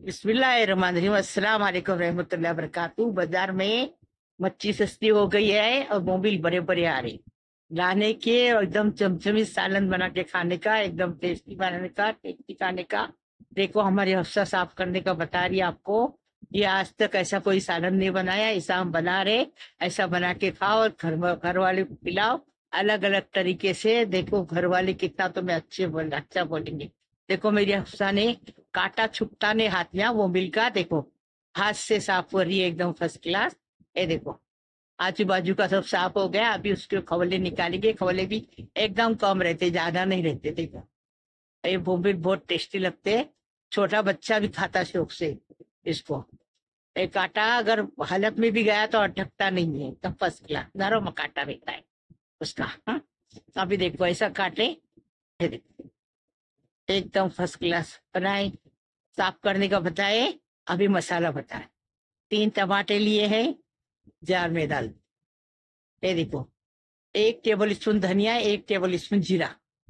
बिस्मिल्लाहिर्रहमानिर्रहीम। अस्सलाम वालेकुम रहमतुल्लाहि व बरकातहू। बाजार में मच्छी सस्ती हो गई है और मोबिल बड़े बड़े आ रहे लाने के, और एकदम चमचमी सालन बना के खाने का, एकदम टेस्टी बनाने का, टेस्टी खाने का। देखो हमारी हफ्सा साफ करने का बता रही है आपको। ये आज तक ऐसा कोई सालन नहीं बनाया, ऐसा हम बना रहे। ऐसा बना के खाओ और घर वाले को पिलाओ अलग अलग तरीके से। देखो घर वाले कितना तुम्हें अच्छा बोलेंगे। देखो मेरी हफ्सा ने काटा छुपता ने हाथ में वो मिल का, देखो हाथ से साफ हो रही है एकदम फर्स्ट क्लास। ये देखो आजू बाजू का सब साफ हो गया। अभी उसके खवले निकालेंगे। खवले भी एकदम कम रहते, ज्यादा नहीं रहते। देखो ये बोबिल बहुत टेस्टी लगते हैं। छोटा बच्चा भी खाता शौक से इसको। एक काटा अगर हालत में भी गया तो अटकता नहीं है, एकदम फर्स्ट क्लास नरम में काटा रहता है उसका। हाँ? अभी देखो ऐसा काटे, ये देखो एकदम फर्स्ट क्लास बनाए। साफ करने का बताए। अभी मसाला बताए। 3 टमाटर लिए हैं, जार में डाल। ये देखो 1 टेबल स्पून धनिया, 1 टेबल स्पून जीरा।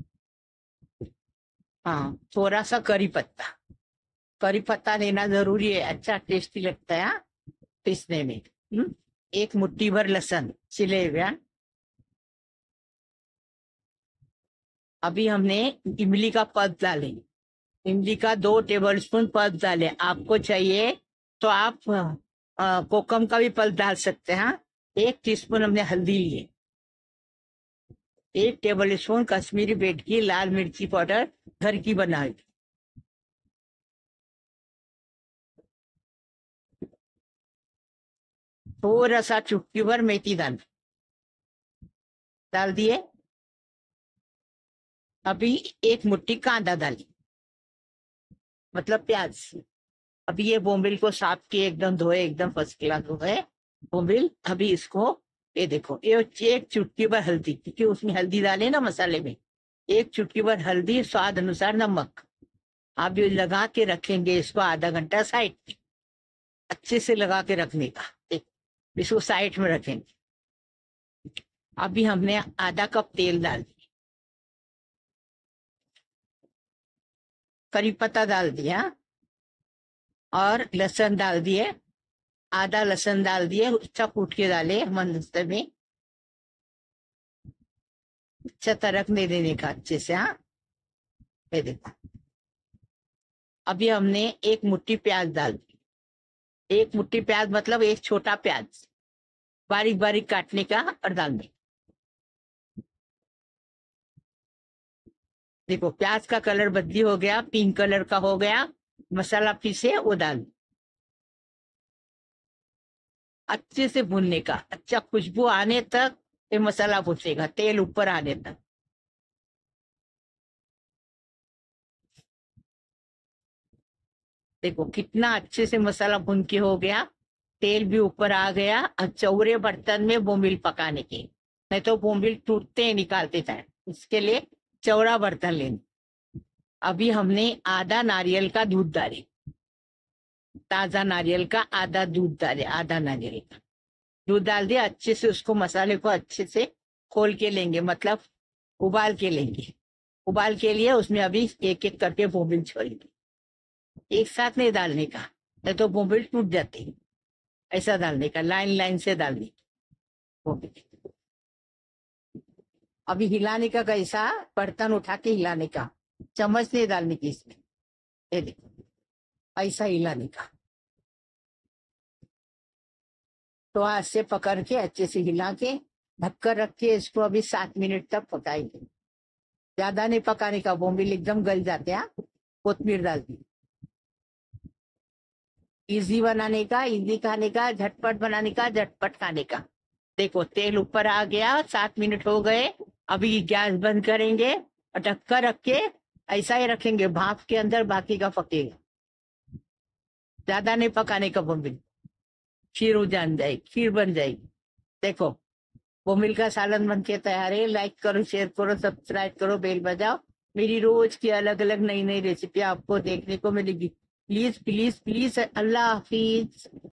हाँ थोड़ा सा करी पत्ता। करी पत्ता लेना जरूरी है, अच्छा टेस्टी लगता है हाँ, पीसने में। 1 मुट्ठी भर लहसुन छिले हुए। अभी हमने इमली का पल्प डाले। इमली का 2 टेबल स्पून पल्प डाले। आपको चाहिए तो आप कोकम का भी पल्प डाल सकते हैं। 1 टीस्पून हमने हल्दी लिए। 1 टेबल स्पून कश्मीरी रेड की लाल मिर्ची पाउडर, घर की बनाई। थोड़ा सा चुटकी भर मेथी दाना डाल दिए। अभी 1 मुट्ठी कांदा डाली, मतलब प्याज। अभी ये बोम्बिल को साफ किए, एकदम धोए, एकदम फर्स्ट क्लास हो गए बोम्बिल। अभी इसको ये देखो, ये 1 चुटकी भर हल्दी, क्योंकि उसमें हल्दी डाले ना मसाले में। 1 चुटकी भर हल्दी, स्वाद अनुसार नमक। आप ये लगा के रखेंगे इसको आधा घंटा साइड, अच्छे से लगा के रखने का। इसको साइड में रखेंगे। अभी हमने आधा कप तेल डाल दिया, करी पत्ता डाल दिया और लहसुन डाल दिए। आधा लहसुन डाल दिए, अच्छा कूट के डाले मंदस्तर में, अच्छा तड़कने देने का अच्छे से। हाँ ये देखो अभी हमने 1 मुट्ठी प्याज डाल दी। 1 मुट्ठी प्याज मतलब 1 छोटा प्याज बारीक बारीक काटने का और डाल दे। देखो प्याज का कलर बदली हो गया, पिंक कलर का हो गया। मसाला पीसे वो डाल, अच्छे से भूनने का, अच्छा खुशबू आने तक ये मसाला भूनेगा, तेल ऊपर आने तक। देखो कितना अच्छे से मसाला भून के हो गया, तेल भी ऊपर आ गया। और चौड़े बर्तन में बोम्बिल पकाने के, नहीं तो बोम्बिल टूटते हैं निकालते टाइम, इसके लिए चौड़ा बर्तन लेना। अभी हमने आधा नारियल का दूध डाले, ताजा नारियल का आधा दूध डाले, आधा नारियल का दूध डाल दिया। अच्छे से उसको मसाले को अच्छे से खोल के लेंगे, मतलब उबाल के लेंगे। उबाल के लिए उसमें अभी एक एक करके बोम्बिल छोड़ेंगे, एक साथ नहीं डालने का, नहीं तो बोम्बिल टूट जाते हैं। ऐसा डालने का, लाइन लाइन से डालने का बोम्बिल। अभी हिलाने का कैसा, बर्तन उठा के हिलाने का, चम्मच नहीं डालने की इसमें। ये देखो ऐसा हिलाने का। तो हाथ से पकड़ के अच्छे से हिला के ढककर रख के इसको अभी 7 मिनट तक पकाएंगे। ज्यादा नहीं पकाने का, बोम्बिल एकदम गल जाते हैं। कोथमीर डाल दी। इजी बनाने का, इजी खाने का, झटपट बनाने का, झटपट खाने का। देखो तेल ऊपर आ गया, 7 मिनट हो गए। अभी गैस बंद करेंगे और ढककर रख के ऐसा ही रखेंगे, भाप के अंदर बाकी का पकेगा। ज्यादा नहीं पकाने का बोम्बिल, खीर जान जाएगी, खीर बन जाएगी। देखो बोम्बिल का सालन बन के तैयार है। लाइक करो, शेयर करो, सब्सक्राइब करो, बेल बजाओ। मेरी रोज की अलग अलग नई नई रेसिपी आपको देखने को मिलेगी। Please please please. अल्लाह हाफिज।